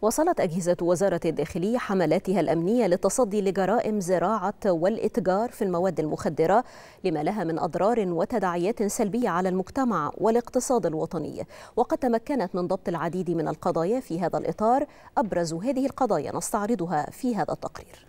واصلت أجهزة وزارة الداخلية حملاتها الأمنية للتصدي لجرائم زراعة والإتجار في المواد المخدرة لما لها من أضرار وتداعيات سلبية على المجتمع والاقتصاد الوطني، وقد تمكنت من ضبط العديد من القضايا في هذا الإطار. أبرز هذه القضايا نستعرضها في هذا التقرير.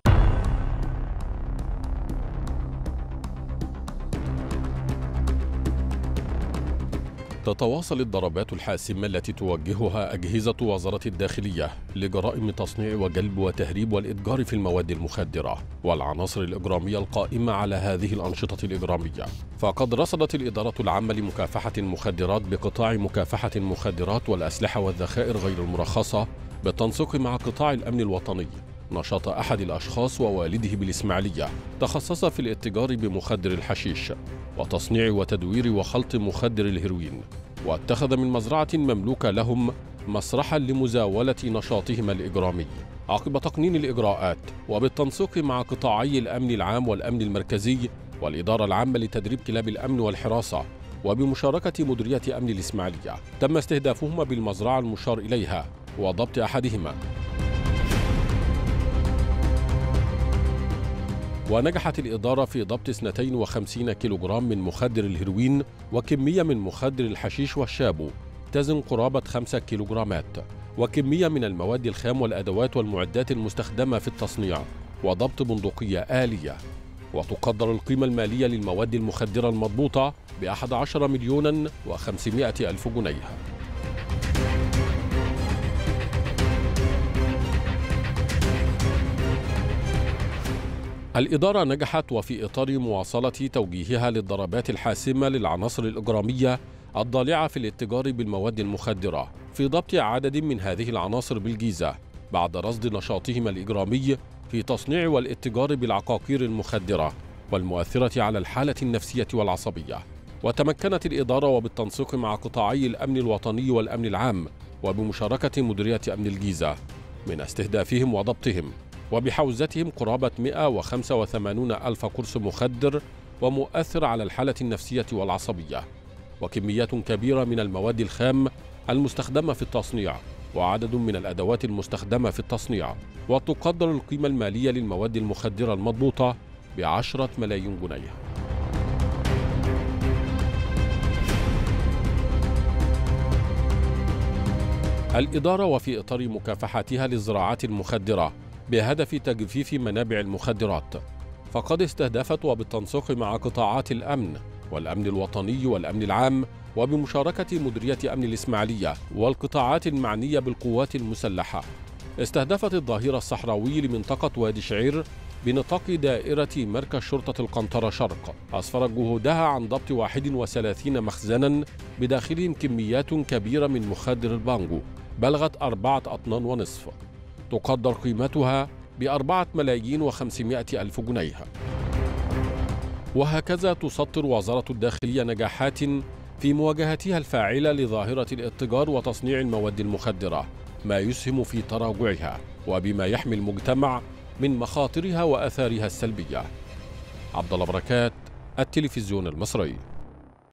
تتواصل الضربات الحاسمة التي توجهها أجهزة وزارة الداخلية لجرائم تصنيع وجلب وتهريب والإتجار في المواد المخدرة والعناصر الإجرامية القائمة على هذه الأنشطة الإجرامية. فقد رصدت الإدارة العامة لمكافحة المخدرات بقطاع مكافحة المخدرات والأسلحة والذخائر غير المرخصة بالتنسيق مع قطاع الأمن الوطني نشاط أحد الأشخاص ووالده بالإسماعيلية تخصص في الاتجار بمخدر الحشيش وتصنيع وتدوير وخلط مخدر الهيروين، واتخذ من مزرعة مملوكة لهم مسرحا لمزاولة نشاطهما الإجرامي. عقب تقنين الإجراءات وبالتنسيق مع قطاعي الأمن العام والأمن المركزي والإدارة العامة لتدريب كلاب الأمن والحراسة وبمشاركة مديرية أمن الإسماعيلية، تم استهدافهما بالمزرعة المشار إليها وضبط أحدهما. ونجحت الإدارة في ضبط 52 كيلوغرام من مخدر الهيروين وكمية من مخدر الحشيش والشابو تزن قرابة 5 كيلوغرامات، وكمية من المواد الخام والأدوات والمعدات المستخدمة في التصنيع، وضبط بندقية آلية. وتقدر القيمة المالية للمواد المخدرة المضبوطة ب11 مليون و500 ألف جنيه. الإدارة نجحت وفي إطار مواصلة توجيهها للضربات الحاسمة للعناصر الإجرامية الضالعة في الاتجار بالمواد المخدرة في ضبط عدد من هذه العناصر بالجيزة بعد رصد نشاطهما الإجرامي في تصنيع والاتجار بالعقاقير المخدرة والمؤثرة على الحالة النفسية والعصبية. وتمكنت الإدارة وبالتنسيق مع قطاعي الأمن الوطني والأمن العام وبمشاركة مديرية أمن الجيزة من استهدافهم وضبطهم وبحوزتهم قرابة 185 ألف قرص مخدر ومؤثر على الحالة النفسية والعصبية، وكميات كبيرة من المواد الخام المستخدمة في التصنيع، وعدد من الأدوات المستخدمة في التصنيع. وتقدر القيمة المالية للمواد المخدرة المضبوطة ب10 ملايين جنيه. الإدارة وفي إطار مكافحتها للزراعات المخدرة بهدف تجفيف منابع المخدرات، فقد استهدفت وبالتنسيق مع قطاعات الأمن والأمن الوطني والأمن العام وبمشاركة مديرية أمن الإسماعيلية والقطاعات المعنية بالقوات المسلحة، استهدفت الظهير الصحراوي لمنطقة وادي شعير بنطاق دائرة مركز شرطة القنطرة شرق، أسفرت جهودها عن ضبط 31 مخزنا بداخلهم كميات كبيرة من مخدر البانجو بلغت 4 أطنان ونصف، تقدر قيمتها ب4 ملايين و500 ألف جنيه. وهكذا تسطر وزارة الداخلية نجاحات في مواجهتها الفاعلة لظاهرة الاتجار وتصنيع المواد المخدرة، ما يسهم في تراجعها وبما يحمي المجتمع من مخاطرها وآثارها السلبية. عبد الله بركات، التلفزيون المصري.